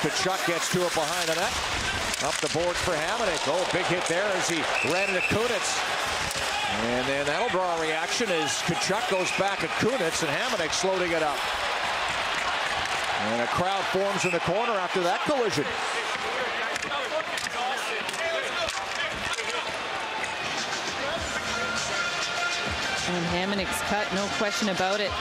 Tkachuk gets to it behind the net. Up the boards for Hamonic. Oh, big hit there as he ran into Kunitz. And then that'll draw a reaction as Tkachuk goes back at Kunitz and Hamonic slowing it up. And a crowd forms in the corner after that collision. And Hamonic's cut, no question about it.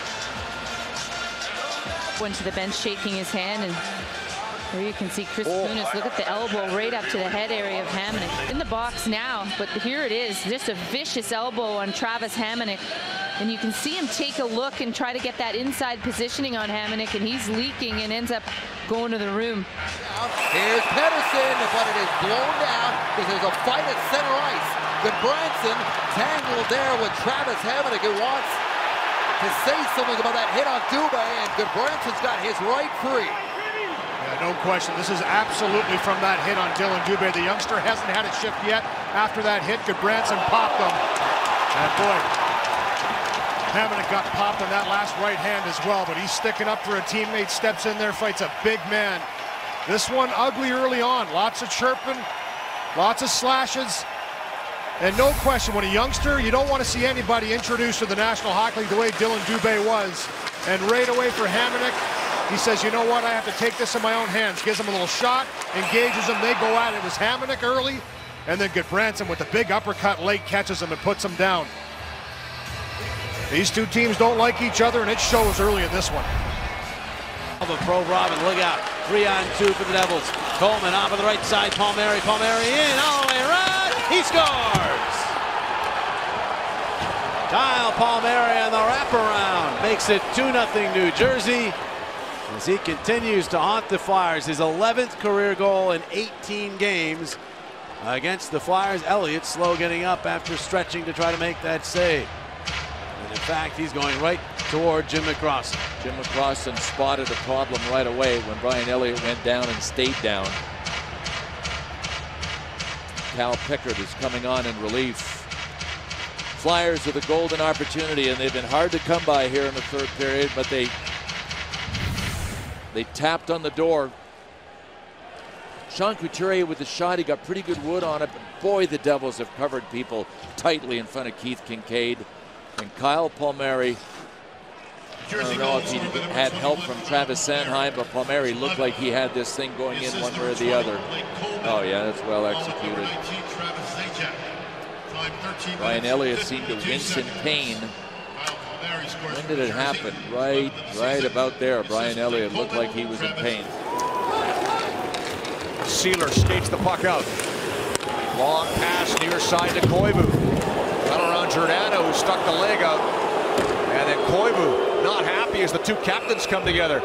Went to the bench shaking his hand, and there you can see Chris Kunitz. Look at the elbow right up to the head area of Hamonic. In the box now, but here it is, just a vicious elbow on Travis Hamonic. And you can see him take a look and try to get that inside positioning on Hamonic, and he's leaking and ends up going to the room. Here's Pettersson, but it is blown down because there's a fight at center ice. Goodbranson tangled there with Travis Hamonic, who wants to say something about that hit on Dubé, and Goodbranson's got his right free. Yeah, no question. This is absolutely from that hit on Dylan Dubé. The youngster hasn't had a shift yet. After that hit, Goodbranson popped him. And boy, Hamonic got popped on that last right hand as well, but he's sticking up for a teammate, steps in there, fights a big man. This one ugly early on. Lots of chirping, lots of slashes. And no question, when a youngster, you don't want to see anybody introduced to the National Hockey League the way Dylan Dubé was. And right away for Hamonic, he says, you know what, I have to take this in my own hands. Gives him a little shot, engages him, they go at it. It was Hamonic early, and then Goodbranson with the big uppercut late catches him and puts him down. These two teams don't like each other, and it shows early in this one. Pro Robin, look out. 3-on-2 for the Devils. Coleman off of the right side. Palmieri in, all the way around. He scores! Kyle Palmieri on the wraparound makes it 2-0 New Jersey as he continues to haunt the Flyers. His 11th career goal in 18 games against the Flyers. Elliott slow getting up after stretching to try to make that save. And in fact, he's going right toward Jim McCrossin. Jim McCrossin spotted a problem right away when Brian Elliott went down and stayed down. Cal Pickard is coming on in relief. Flyers with a golden opportunity, and they've been hard to come by here in the third period, but they tapped on the door. Sean Couturier with the shot, he got pretty good wood on it, but boy, the Devils have covered people tightly in front of Keith Kincaid. And Kyle Palmieri, I don't know if he had help from Travis Sanheim, but Palmieri looked like he had this thing going in one way or the other. Oh yeah, that's well executed. Brian Elliott seemed to wince in pain. When did it happen? Right about there. Brian Elliott looked like he was in pain. Sealer skates the puck out. Long pass near side to Koivu. Got around Giordano, who stuck the leg out. And then Koivu not happy as the two captains come together.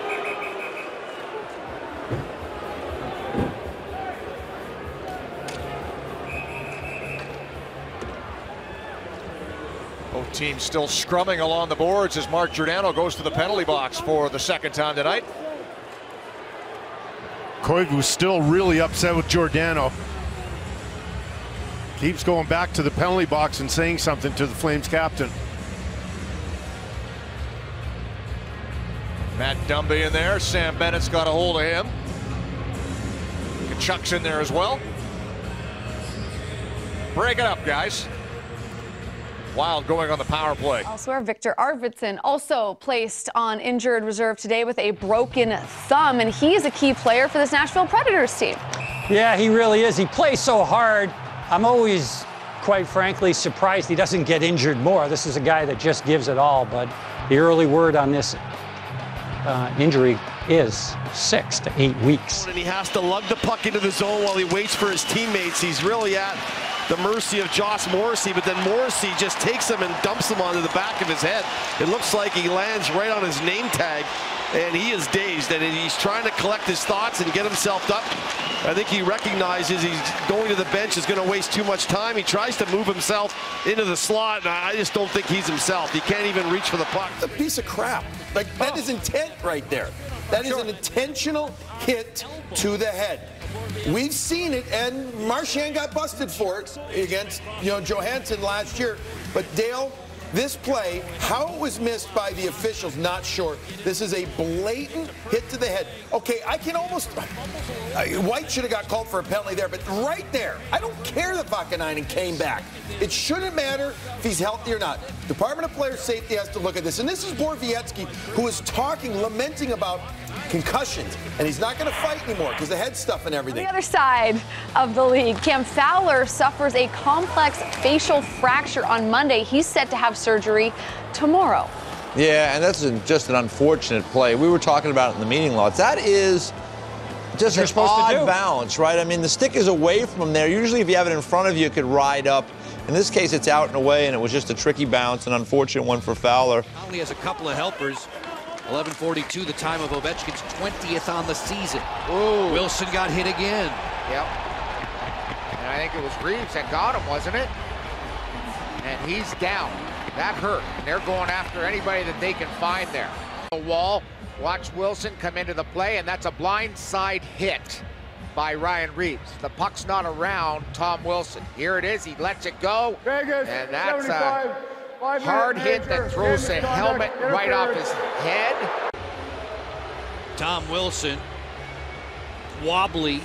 Both teams still scrumming along the boards as Mark Giordano goes to the penalty box for the second time tonight. Koivu's still really upset with Giordano. Keeps going back to the penalty box and saying something to the Flames captain. Matt Dumby in there. Sam Bennett's got a hold of him. Tkachuk's in there as well. Break it up, guys. Wild going on the power play. Elsewhere, Victor Arvidsson also placed on injured reserve today with a broken thumb, and he is a key player for this Nashville Predators team. Yeah, he really is. He plays so hard. I'm always, quite frankly, surprised he doesn't get injured more. This is a guy that just gives it all, but the early word on this injury is 6 to 8 weeks. And he has to lug the puck into the zone while he waits for his teammates. He's really at the mercy of Josh Morrissey, but then Morrissey just takes him and dumps him onto the back of his head. It looks like he lands right on his name tag, and he is dazed, and he's trying to collect his thoughts and get himself up. I think he recognizes he's going to the bench is going to waste too much time. He tries to move himself into the slot, and I just don't think he's himself. He can't even reach for the puck. It's a piece of crap. Like, that is intent right there. That is an intentional hit to the head. We've seen it, and Marchand got busted for it against, Johansson last year. But Dale, This play, how it was missed by the officials, not sure. This is a blatant hit to the head. Okay, I can almost... White should have got called for a penalty there, but right there, I don't care that Vakanainen came back. It shouldn't matter if he's healthy or not. Department of Player Safety has to look at this. And this is Borowiecki, who is talking, lamenting about concussions, and he's not going to fight anymore because the head stuff and everything. On the other side of the league, Cam Fowler suffers a complex facial fracture on Monday. He's set to have surgery tomorrow. Yeah, and that's just an unfortunate play. We were talking about it in the meeting lots. That is just an odd bounce, right? I mean, the stick is away from him there. Usually if you have it in front of you, it could ride up. In this case, it's out and away, and it was just a tricky bounce, an unfortunate one for Fowler. Only has a couple of helpers. 11:42, the time of Ovechkin's 20th on the season. Ooh. Wilson got hit again. Yep. And I think it was Reeves that got him, wasn't it? And he's down. That hurt. And they're going after anybody that they can find there. The wall. Watch Wilson come into the play, and that's a blindside hit by Ryan Reeves. The puck's not around Tom Wilson. Here it is. He lets it go. Vegas, and that's a hard hit that throws the helmet right off his head. Tom Wilson, wobbly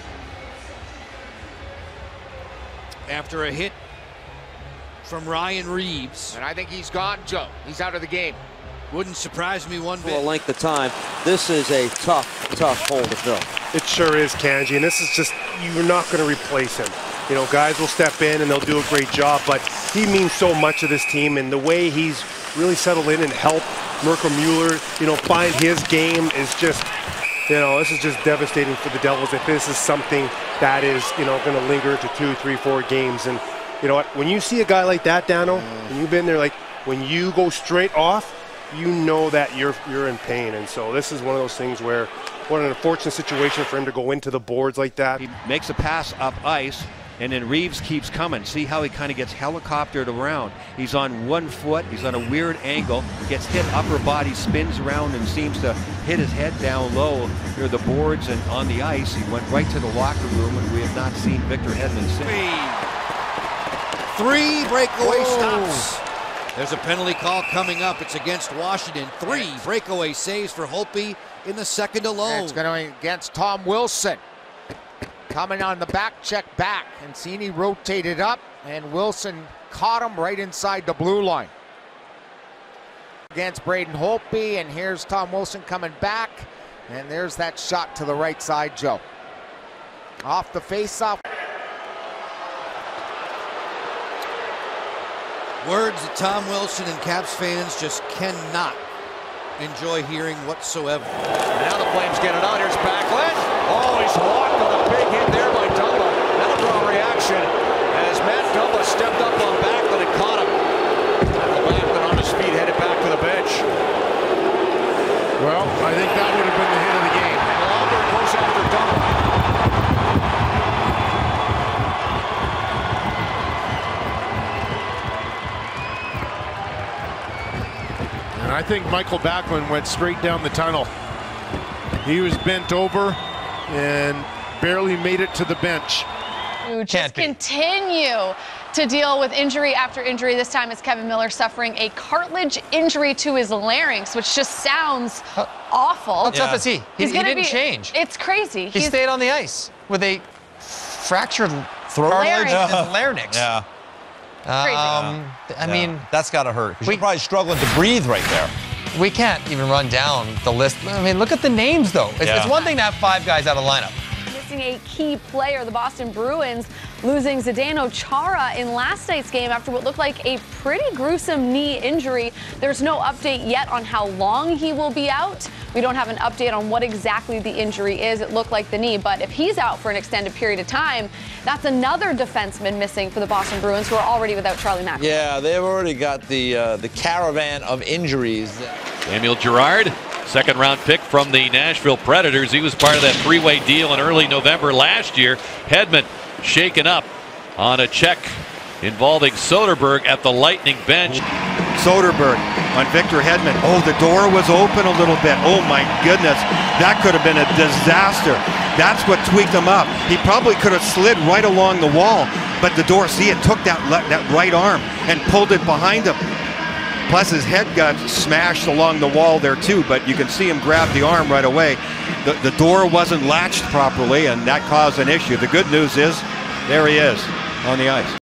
after a hit from Ryan Reeves. And I think he's gone, Joe. He's out of the game. Wouldn't surprise me one bit. For a length of time, this is a tough hole to fill. It sure is, Kanji, and this is just, you're not going to replace him. You know, guys will step in and they'll do a great job, but he means so much to this team, and the way he's really settled in and helped Mirko Mueller, you know, find his game is just, you know, this is just devastating for the Devils if this is something that is, you know, going to linger into 2, 3, 4 games. And you know what, when you see a guy like that, Dano, and you've been there, like, when you go straight off, you know that you're in pain. And so this is one of those things where, what an unfortunate situation for him to go into the boards like that. He makes a pass up ice, and then Reeves keeps coming. See how he kind of gets helicoptered around. He's on one foot, he's on a weird angle, gets hit upper body, spins around and seems to hit his head down low near the boards and on the ice. He went right to the locker room, and we have not seen Victor Hedman since. 3 breakaway stops. There's a penalty call coming up. It's against Washington. 3 breakaway saves for Holtby in the second alone. And it's going against Tom Wilson. Coming on the back, check back. And Cini rotated up, and Wilson caught him right inside the blue line. Against Braden Holtby, and here's Tom Wilson coming back. And there's that shot to the right side, Joe. Off the faceoff. Words that Tom Wilson and Caps fans just cannot enjoy hearing whatsoever. Now the Flames get it on. Here's Backlund. Oh, he's walked on a big hit there by Dumba. That'll draw a reaction as Matt Dumba stepped up on Backlund and caught him. Backlund on his feet, headed back to the bench. Well, I think that would have been the hit of the game. And Lomberg goes after Dumba. And I think Michael Backlund went straight down the tunnel. He was bent over and barely made it to the bench. Who just continue to deal with injury after injury. This time it's Kevin Miller suffering a cartilage injury to his larynx, which just sounds awful. How tough is he? He didn't change. It's crazy. He stayed on the ice with a fractured cartilage in his larynx. Yeah. I mean, that's got to hurt. He's probably struggling to breathe right there. We can't even run down the list. I mean, look at the names, though. It's one thing to have 5 guys out of lineup. Missing a key player, the Boston Bruins losing Zdeno Chara in last night's game after what looked like a pretty gruesome knee injury. There's no update yet on how long he will be out. We don't have an update on what exactly the injury is. It looked like the knee, but if he's out for an extended period of time, that's another defenseman missing for the Boston Bruins, who are already without Charlie McAvoy. Yeah, they've already got the caravan of injuries. Samuel Girard, second-round pick from the Nashville Predators. He was part of that 3-way deal in early November last year. Hedman shaken up on a check involving Soderberg at the Lightning bench. Soderberg on Victor Hedman. Oh, the door was open a little bit. Oh my goodness, that could have been a disaster. That's what tweaked him up. He probably could have slid right along the wall, but the door, see, it took that right arm and pulled it behind him. Plus his head got smashed along the wall there too, but you can see him grab the arm right away. The door wasn't latched properly, and that caused an issue. The good news is, there he is on the ice.